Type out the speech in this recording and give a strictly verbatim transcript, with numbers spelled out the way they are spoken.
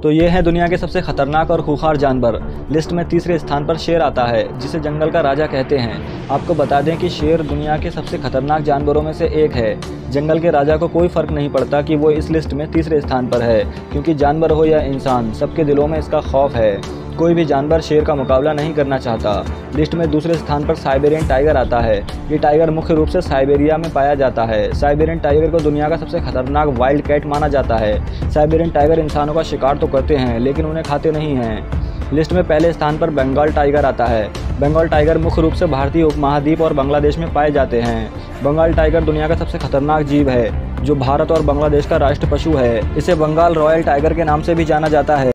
तो ये है दुनिया के सबसे खतरनाक और खूंखार जानवर। लिस्ट में तीसरे स्थान पर शेर आता है, जिसे जंगल का राजा कहते हैं। आपको बता दें कि शेर दुनिया के सबसे खतरनाक जानवरों में से एक है। जंगल के राजा को कोई फर्क नहीं पड़ता कि वो इस लिस्ट में तीसरे स्थान पर है, क्योंकि जानवर हो या इंसान, सबके दिलों में इसका खौफ है। कोई भी जानवर शेर का मुकाबला नहीं करना चाहता। लिस्ट में दूसरे स्थान पर साइबेरियन टाइगर आता है। ये टाइगर मुख्य रूप से साइबेरिया में पाया जाता है। साइबेरियन टाइगर को दुनिया का सबसे खतरनाक वाइल्ड कैट माना जाता है। साइबेरियन टाइगर इंसानों का शिकार तो करते हैं, लेकिन उन्हें खाते नहीं हैं। लिस्ट में पहले स्थान पर बंगाल टाइगर आता है। बंगाल टाइगर मुख्य रूप से भारतीय उपमहाद्वीप और बांग्लादेश में पाए जाते हैं। बंगाल टाइगर दुनिया का सबसे खतरनाक जीव है, जो भारत और बांग्लादेश का राष्ट्र पशु है। इसे बंगाल रॉयल टाइगर के नाम से भी जाना जाता है।